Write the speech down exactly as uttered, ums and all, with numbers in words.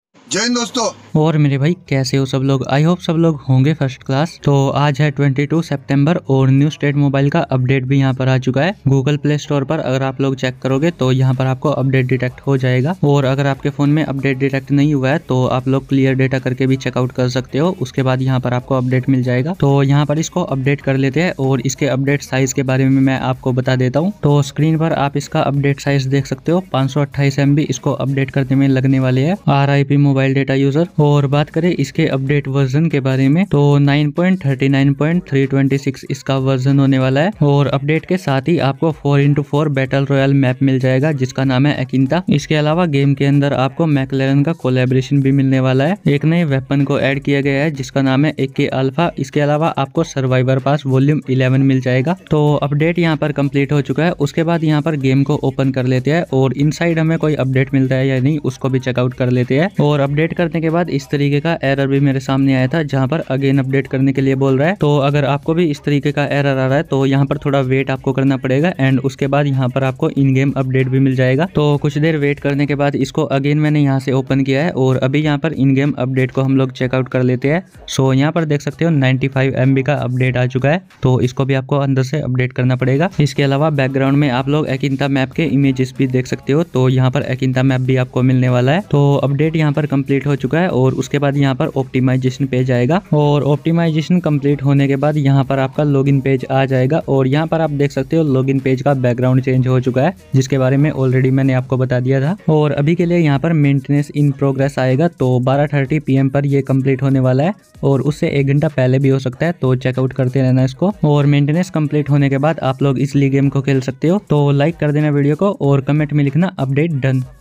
जय हिंद दोस्तों। और मेरे भाई कैसे हो सब लोग। आई होप सब लोग होंगे फर्स्ट क्लास। तो आज है बाईस सितंबर और न्यू स्टेट मोबाइल का अपडेट भी यहाँ पर आ चुका है गूगल प्ले स्टोर पर। अगर आप लोग चेक करोगे तो यहाँ पर आपको अपडेट डिटेक्ट हो जाएगा। और अगर आपके फोन में अपडेट डिटेक्ट नहीं हुआ है तो आप लोग क्लियर डेटा करके भी चेकआउट कर सकते हो। उसके बाद यहाँ पर आपको अपडेट मिल जाएगा। तो यहाँ पर इसको अपडेट कर लेते हैं और इसके अपडेट साइज के बारे में मैं आपको बता देता हूँ। तो स्क्रीन पर आप इसका अपडेट साइज देख सकते हो, पाँच सौ अट्ठाईस एम बी इसको अपडेट करने में लगने वाले है R I P mobile data user. और बात करें इसके अपडेट वर्जन के बारे में तो nine point thirty nine point three twenty six इसका वर्जन होने वाला है। और अपडेट के साथ ही आपको four into four battle royale map मिल जाएगा जिसका नाम है एकिंता। इसके अलावा गेम के अंदर आपको मैकलेरन का कोलैबोरेशन भी मिलने वाला है। एक नए वेपन को ऐड किया गया है जिसका नाम है एके अल्फा। इसके अलावा आपको सर्वाइवर पास वॉल्यूम इलेवन मिल जाएगा। तो अपडेट यहाँ पर कंप्लीट हो चुका है। उसके बाद यहाँ पर गेम को ओपन कर लेते हैं और इनसाइड हमें कोई अपडेट मिलता है या नहीं उसको भी चेकआउट कर लेते हैं। और अपडेट करने के बाद इस तरीके का एरर भी मेरे सामने आया था जहां पर अगेन अपडेट करने के लिए बोल रहा है। तो अगर आपको भी इस तरीके का एरर आ रहा है तो यहाँ पर थोड़ा वेट आपको करना पड़ेगा एंड उसके बाद यहाँ पर आपको इन गेम अपडेट भी मिल जाएगा। तो कुछ देर वेट करने के बाद इसको अगेन मैंने यहाँ से ओपन किया है और अभी यहाँ पर इन गेम अपडेट को हम लोग चेकआउट कर लेते हैं। सो यहाँ पर देख सकते हो नाइन्टी फाइव एम बी का अपडेट आ चुका है। तो इसको भी आपको अंदर से अपडेट करना पड़ेगा। इसके अलावा बैकग्राउंड में आप लोग एकिंता मैप के इमेजेस भी देख सकते हो। तो यहाँ पर एकिंता मैप भी आपको मिलने वाला है। तो अपडेट यहाँ पर कंप्लीट हो चुका है और उसके बाद यहाँ पर ऑप्टिमाइजेशन पेज आएगा। और ऑप्टिमाइजेशन कंप्लीट होने के बाद यहाँ पर आपका लॉगिन पेज आ जाएगा। और यहाँ पर आप देख सकते हो लॉगिन पेज का बैकग्राउंड चेंज हो चुका है जिसके बारे में ऑलरेडी मैंने आपको बता दिया था। और अभी के लिए यहाँ पर मेंटेनेंस इन प्रोग्रेस आएगा। तो बारह थर्टी पी एम पर ये कंप्लीट होने वाला है और उससे एक घंटा पहले भी हो सकता है। तो चेकआउट करते रहना इसको। और मेंटेनेंस कंप्लीट होने के बाद आप लोग इसलिए गेम को खेल सकते हो। तो लाइक कर देना वीडियो को और कमेंट में लिखना अपडेट डन।